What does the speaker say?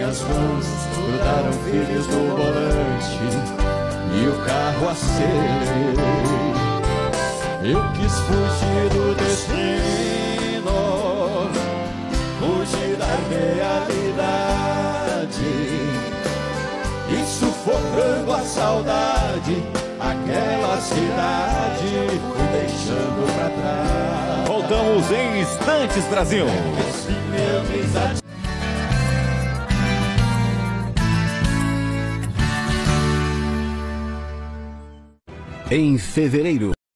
minhas mãos grudaram filhos no volante e o carro acelerei. Eu quis fugir do destino, fugir da realidade, e sufocando a saudade, aquela cidade fui deixando pra trás. Voltamos em instantes, Brasil. Esse meu desatino. Em fevereiro,